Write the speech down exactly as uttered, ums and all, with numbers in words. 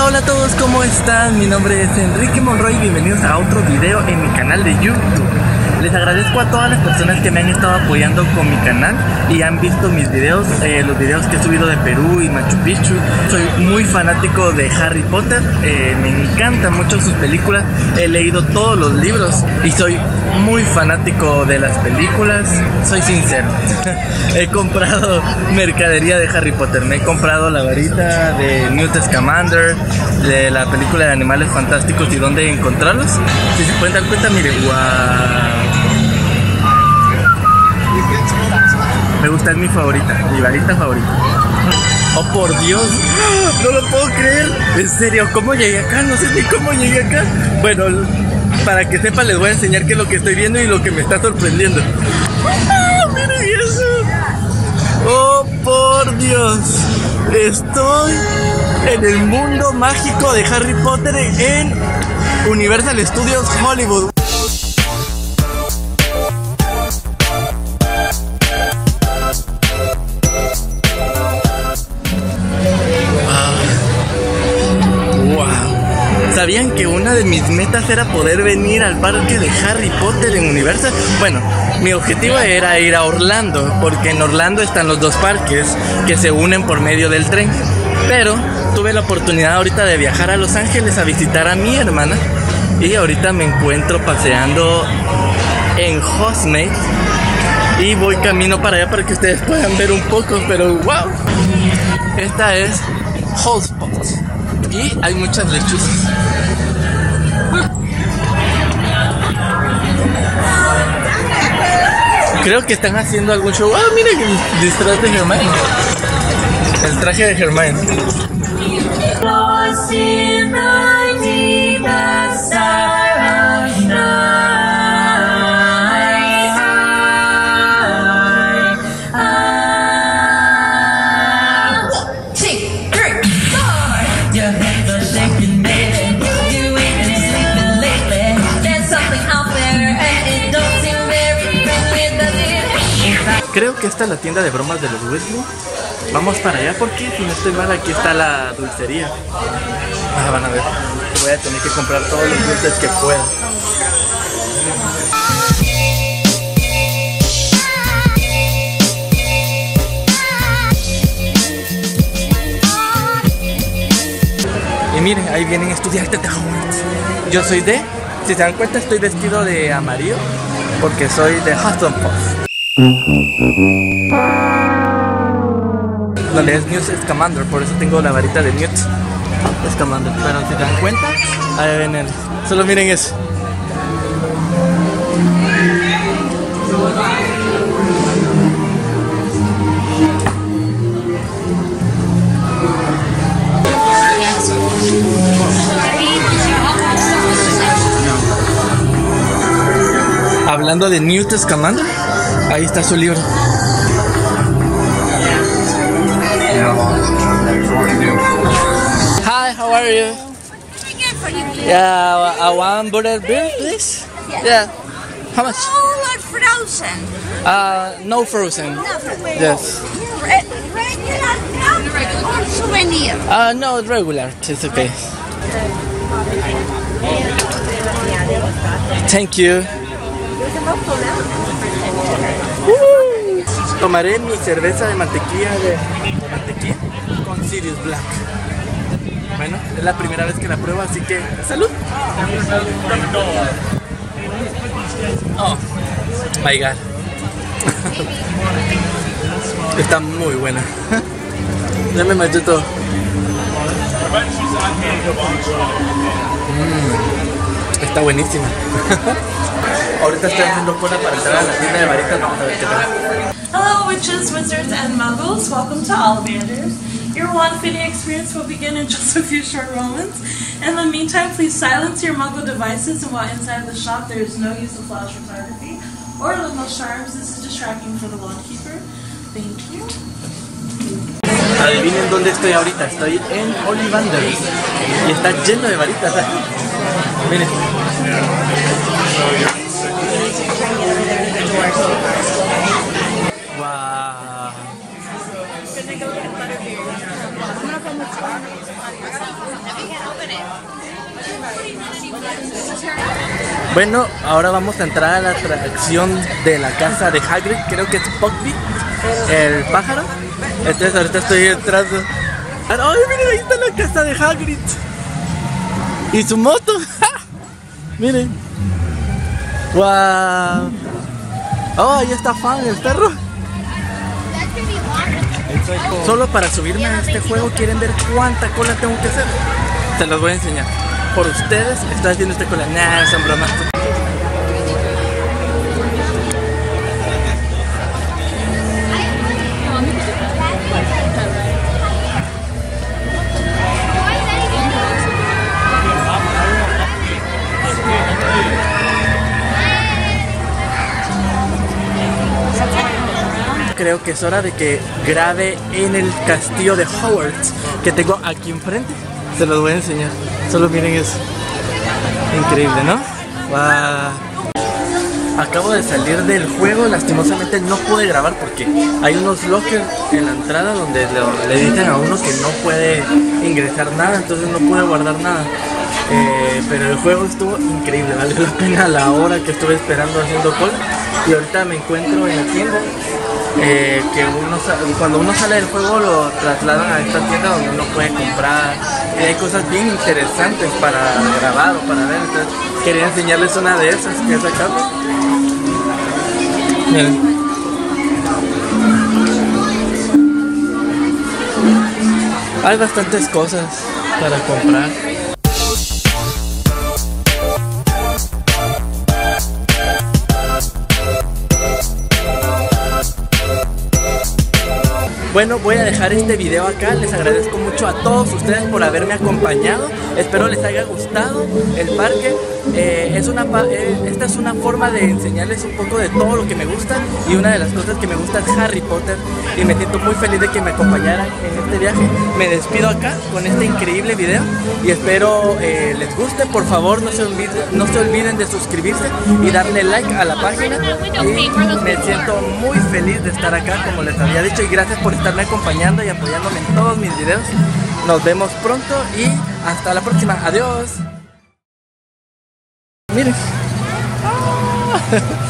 Hola a todos, ¿cómo están? Mi nombre es Enrique Monroy y bienvenidos a otro video en mi canal de YouTube. Les agradezco a todas las personas que me han estado apoyando con mi canal y han visto mis videos, eh, los videos que he subido de Perú y Machu Picchu. Soy muy fanático de Harry Potter, eh, me encantan mucho sus películas, he leído todos los libros y soy muy fanático de las películas. Soy sincero, he comprado mercadería de Harry Potter, me he comprado la varita de Newt Scamander, de la película de Animales Fantásticos y dónde encontrarlos. Si se pueden dar cuenta, miren, wow. Me gusta, es mi favorita, mi varita favorita. Oh, por Dios, no lo puedo creer. En serio, ¿cómo llegué acá? No sé ni cómo llegué acá. Bueno, para que sepan, les voy a enseñar qué es lo que estoy viendo y lo que me está sorprendiendo. ¡Ah, miren eso! Oh, por Dios. Estoy en el mundo mágico de Harry Potter en Universal Studios Hollywood. ¿Sabían que una de mis metas era poder venir al parque de Harry Potter en Universal? Bueno, mi objetivo era ir a Orlando, porque en Orlando están los dos parques que se unen por medio del tren. Pero tuve la oportunidad ahorita de viajar a Los Ángeles a visitar a mi hermana y ahorita me encuentro paseando en Hogsmeade y voy camino para allá para que ustedes puedan ver un poco, pero wow. Esta es Hogsmeade y hay muchas lechuzas. Creo que están haciendo algún show. Ah, miren el disfraz de Hermione. El traje de Hermione. Creo que esta es la tienda de bromas de los Weasley. Vamos para allá porque, si no estoy mal, aquí está la dulcería. Ah, van a ver. Voy a tener que comprar todos los dulces que pueda. Y miren, ahí vienen estudiantes de Hogwarts. Yo soy de... Si se dan cuenta, estoy vestido de amarillo porque soy de Hufflepuff. Donde es Newt Scamander, por eso tengo la varita de Newt Scamander. Pero si se dan cuenta, ahí ven él. Solo miren eso. Hablando de Newt Scamander, ahí está su libro. Hi, how are you? Yeah, I want butter beer, please. Yeah. Yeah. How much? Oh, not frozen. Uh, no frozen. No frozen. Yes. Re regular cup or souvenir? Uh, no, regular. It's okay. Thank you. Uh, tomaré mi cerveza de mantequilla de, de mantequilla con Sirius Black. Bueno, es la primera vez que la pruebo, así que ¡salud! Oh my god. Está muy buena. Dame machuto. Mm, está buenísima. Ahorita estoy haciendo cola para entrar a la tienda de varitas. Vamos a ver qué tal. Hello witches, wizards, and muggles. Welcome to Ollivanders. Your wand fitting experience will begin in just a few short moments. In the meantime, please silence your muggle devices, and while inside the shop there is no use of flash photography or little charms. This is distracting for the wand keeper. Thank you. Adivinen dónde estoy ahorita. Estoy en Ollivanders y está lleno de varitas. Miren. Wow. Bueno, ahora vamos a entrar a la atracción de la casa de Hagrid. Creo que es Buckbeak, el pájaro. Entonces ahorita estoy entrando. ¡Ay, miren! Ahí está la casa de Hagrid. Y su moto. Miren. ¡Wow! ¡Oh, ahí está Fan, el perro! Solo para subirme a este juego, ¿quieren ver cuánta cola tengo que hacer? Se los voy a enseñar. Por ustedes, estoy haciendo esta cola. Nah, son bromas. Creo que es hora de que grabe en el castillo de Hogwarts que tengo aquí enfrente. Se los voy a enseñar. Solo miren eso. Increíble, ¿no? Wow. Acabo de salir del juego. Lastimosamente no pude grabar porque hay unos lockers en la entrada donde le, le dicen a uno que no puede ingresar nada. Entonces no pude guardar nada. Eh, pero el juego estuvo increíble. Valió la pena la hora que estuve esperando haciendo cola. Y ahorita me encuentro en la tienda. Eh, que uno, cuando uno sale del juego lo trasladan a esta tienda donde uno puede comprar y hay cosas bien interesantes para grabar o para ver. Entonces quería enseñarles una de esas que es acá. Miren. Hay bastantes cosas para comprar. Bueno, voy a dejar este video acá. Les agradezco mucho a todos ustedes por haberme acompañado. Espero les haya gustado el parque. Eh, es una, eh, esta es una forma de enseñarles un poco de todo lo que me gusta. Y una de las cosas que me gusta es Harry Potter. Y me siento muy feliz de que me acompañaran en este viaje. Me despido acá con este increíble video. Y espero eh, les guste. Por favor, no se olviden, no se olviden de suscribirse y darle like a la página. Y me siento muy feliz de estar acá, como les había dicho. Y gracias por estarme acompañando y apoyándome en todos mis videos. Nos vemos pronto y hasta la próxima. Adiós. Miren.